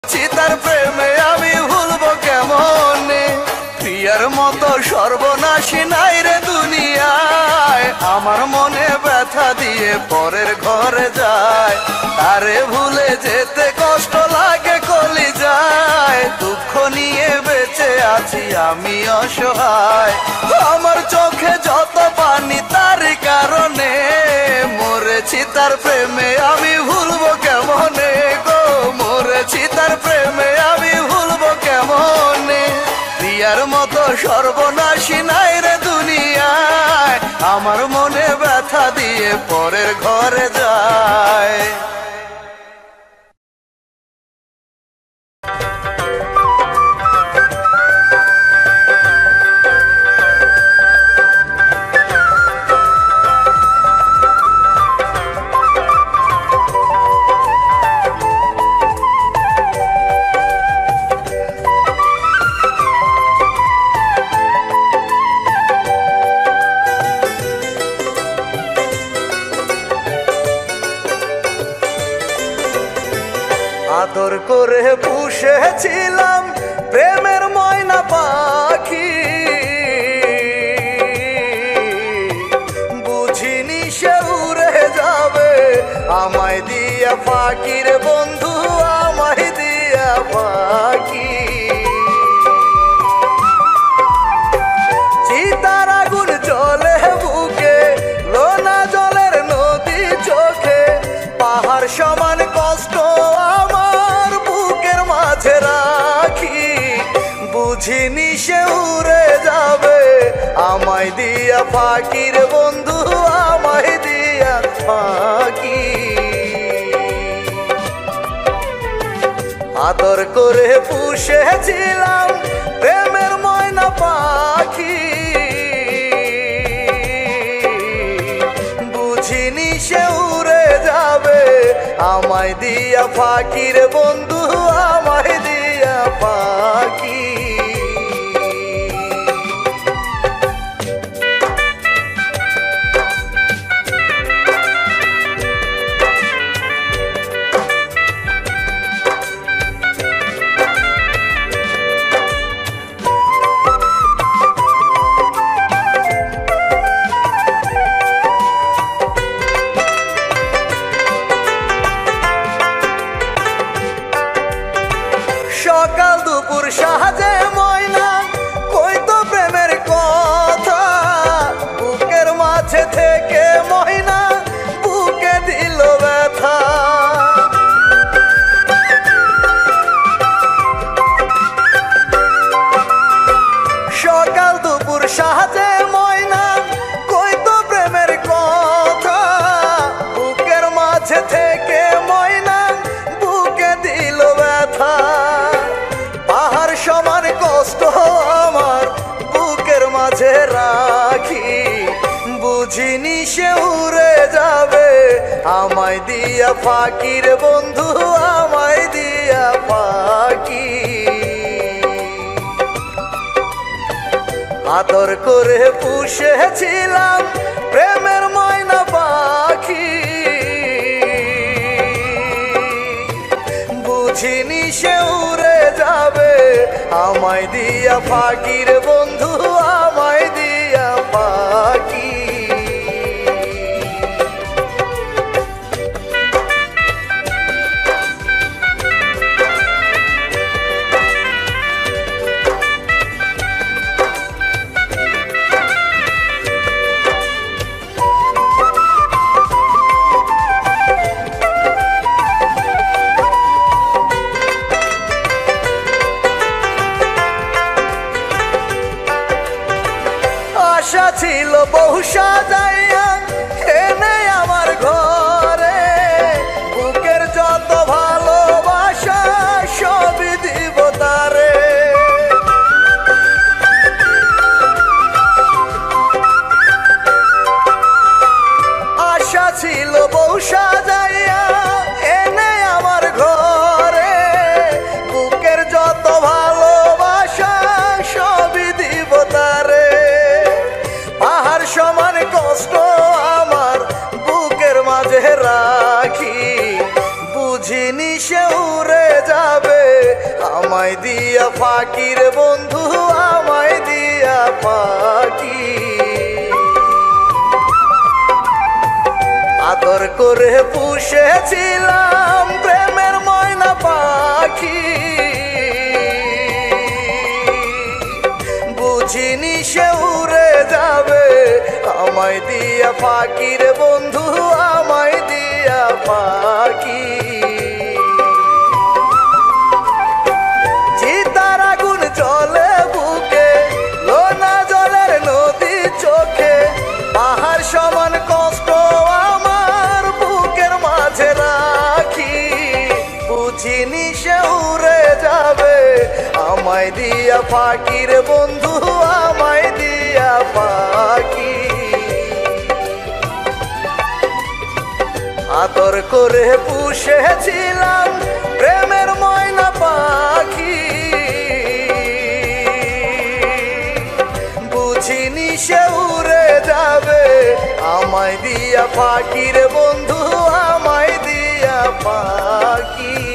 চিতার প্রেমে আমি ভুলবো কেমনে, প্রিয়ার মতো সর্বনাশী নাই রে দুনিয়ায়। আমার মনে ব্যথা দিয়ে পরের ঘরে যায়, তারে ভুলে যেতে কষ্ট লাগে কলিজায়। দুঃখ নিয়ে বেঁচে আছি আমি অসহায়, আমার চোখে যত পানি তার কারণে। মরেছি তার প্রেমে আমি ভুলবো কেমনে গো, মরেছি তার প্রেমে আমি ভুলবো কেমনে। প্রিয়ার মতো সর্বনাশী নাই রে দুনিয়ায়, আমার মনে ব্যথা দিয়ে পরের ঘরে যায়। আদর করে পুষেছিলাম প্রেমের ময়না পাখি, বুঝিনি সে উড়ে যাবে আমায় দিয়া ফাঁকি রে বন্ধু, আমায় দিয়া ফাঁকি। চিতার আগুন জ্বলে বুকে, লোনা জলের নদী চোখে, পাহাড় সমান কষ্ট আমার বুকের মাঝে রাখি। বুঝিনি সে উড়ে যাবে আমায় দিয়া ফাঁকি রে বন্ধু, আমায় দিয়া ফাঁকি। আদর করে পুষেছিলাম প্রেমের ময়না পাখি, বুঝিনি সে উড়ে যাবে আমায় দিয়া ফাঁকি রে বন্ধু, আমায় দিয়া ফাঁকি। সকাল দুপুর সাহায্যে ময়না কইতো প্রেমের কথা, বুকের মাঝে থেকে ময়না বুকে দিল ব্যথা। সকাল দুপুর সাহায্যে ময়না কইতো প্রেমের কথা, বুকের মাঝে থেকে ময়না বুকে দিল ব্যথা। পাহাড় সমান কষ্ট আমার বুকের মাঝে রাখি, বুঝিনি সে উড়ে যাবে আমায় দিয়া ফাঁকি রে বন্ধু, আমায় দিয়া ফাঁকি। আদর করে পুষেছিলাম প্রেমের ময়না পাখি, বুঝিনি সে উড়ে যাবে আমায় দিয়া ফাঁকি রে বন্ধু, আমায় দিয়া ফাঁকি। আশা ছিল বহু সাজাইয়া এনে আমার ঘরে, বুকের যত ভালোবাসা সবই দিব তারে। আশা ছিল বহু সাজাইয়া এনে আমার ঘরে, বুকের যত ভালোবাসা সবই দিব তারে। পাহাড় সমান কষ্ট আমায় দিয়া ফাঁকি রে বন্ধু, আমায় দিয়া ফাঁকি। আদর করে পুষেছিলাম প্রেমের ময়না পাখি, বুঝিনি সে উড়ে যাবে আমায় দিয়া ফাঁকি রে বন্ধু, আমায় দিয়া ফাঁকি। চিতার আগুন জ্বলে বুকে, লোনা জলের নদী চোখে, পাহাড় সমান কষ্ট আমার বুকের মাঝে রাখি, বুঝিনি সে উড়ে যাবে আমায় দিয়া ফাঁকি রে বন্ধু, আমায় দিয়া ফাঁকি। আদর করে পুষেছিলাম প্রেমের ময়না পাখি, বুঝিনি সে উড়ে যাবে আমায় দিয়া ফাঁকি রে বন্ধু, আমায় দিয়া ফাঁকি।